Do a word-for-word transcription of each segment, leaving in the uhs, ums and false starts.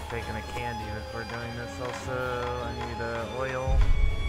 taking a candy before doing this also. I need uh, oil.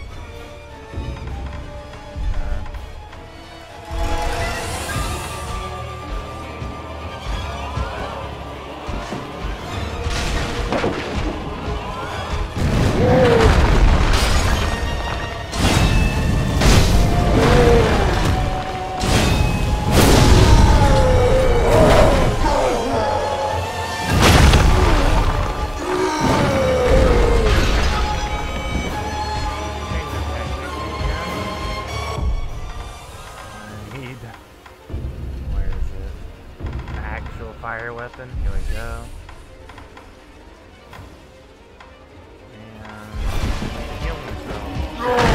Fire weapon, here we go. And heal myself.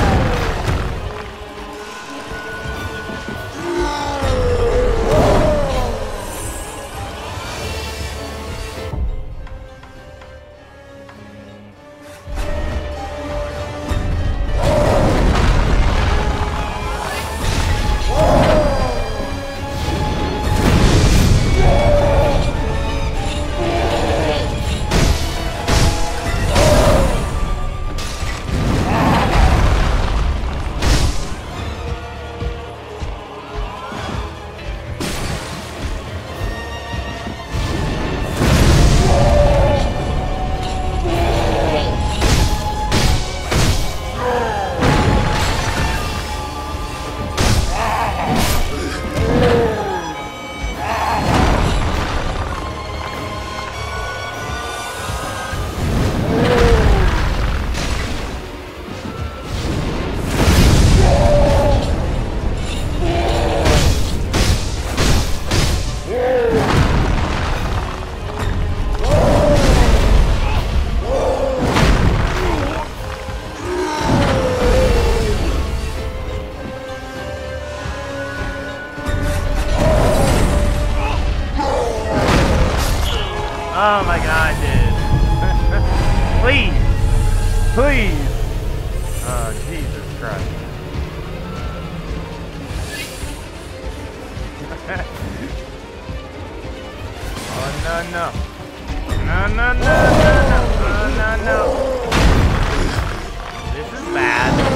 Oh my god, dude. Please. Please. Oh, Jesus Christ. Oh, no, no. No, no, no, no, no. No, no, no. This is bad.